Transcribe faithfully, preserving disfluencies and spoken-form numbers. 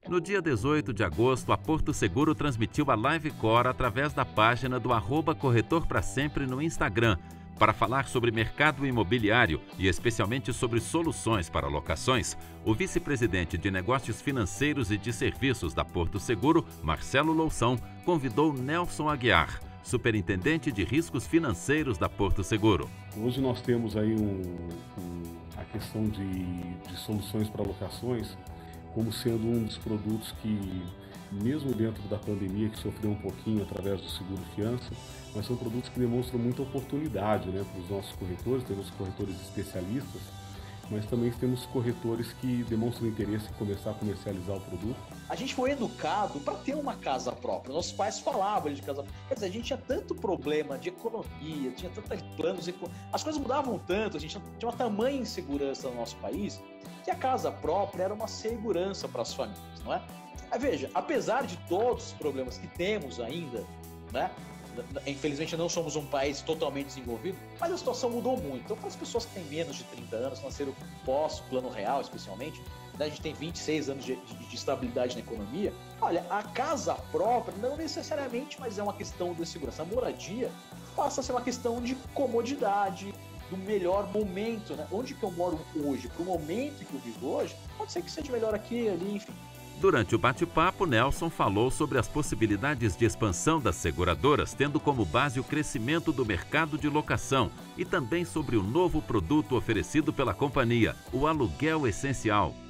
No dia dezoito de agosto, a Porto Seguro transmitiu a Live Core através da página do arroba Corretor pra Sempre no Instagram, para falar sobre mercado imobiliário e especialmente sobre soluções para locações. O vice-presidente de Negócios Financeiros e de Serviços da Porto Seguro, Marcelo Loução, convidou Nelson Aguiar, superintendente de riscos financeiros da Porto Seguro. Hoje nós temos aí um, um, a questão de, de soluções para locações como sendo um dos produtos que, mesmo dentro da pandemia, que sofreu um pouquinho através do seguro fiança, mas são produtos que demonstram muita oportunidade, né, para os nossos corretores. Temos corretores especialistas, mas também temos corretores que demonstram interesse em começar a comercializar o produto. A gente foi educado para ter uma casa própria. Nossos pais falavam de casa própria. Quer dizer, a gente tinha tanto problema de economia, tinha tantos planos, as coisas mudavam tanto, a gente tinha uma tamanha insegurança no nosso país, que a casa própria era uma segurança para as famílias, não é? Aí, veja, apesar de todos os problemas que temos ainda, né? Infelizmente não somos um país totalmente desenvolvido, mas a situação mudou muito. Então, para as pessoas que têm menos de trinta anos, nasceram pós-plano real, especialmente, né, a gente tem vinte e seis anos de, de, de estabilidade na economia. Olha, a casa própria não necessariamente, mas é uma questão de segurança. A moradia passa a ser uma questão de comodidade, do melhor momento, né? Onde que eu moro hoje, para o momento que eu vivo hoje, pode ser que seja melhor aqui, ali, enfim. Durante o bate-papo, Nelson falou sobre as possibilidades de expansão das seguradoras, tendo como base o crescimento do mercado de locação e também sobre o novo produto oferecido pela companhia, o aluguel essencial.